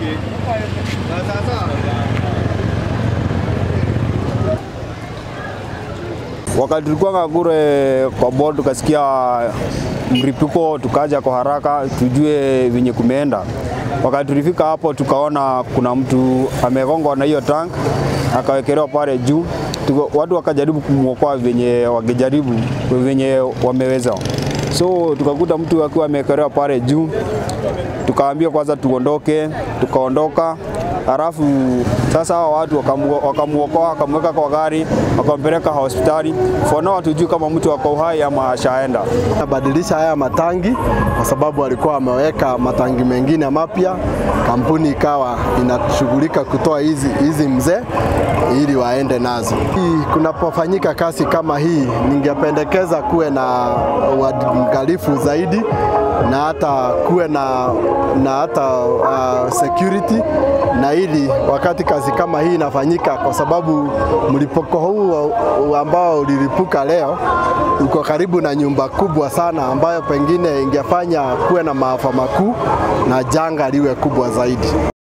Wakati tulikuwa kule kwa board tukasikia mripuko, tukaja kwa haraka tujue venye kumeenda. Wakati tulifika hapo tukaona kuna mtu amegongwa na hiyo tank akawekelewa pale juu. Watu wakajaribu kumuokoa venye wangejaribu venye wameweza. So tukakuta mtu akiwa amewekelewa pale juu. Tukaambia kwanza tuondoke, tukaondoka. Halafu sasa hao watu wakamuokoa, wakamweka kwa gari, wakampeleka hospitali. For now hatujui kama mtu wako uhai ama ashaenda. Badilisha haya matangi kwa sababu alikuwa ameweka matangi mengine mapya. Kampuni ikawa inashughulika kutoa hizi mzee ili waende nazo. Kunapofanyika kazi kama hii, ningependekeza kuwe na uangalifu zaidi na hata kuwe na hata security, na ili wakati kazi kama hii inafanyika, kwa sababu mlipuko huu ambao ulilipuka leo uko karibu na nyumba kubwa sana ambayo pengine ingefanya kuwe na maafa makuu na janga liwe kubwa zaidi.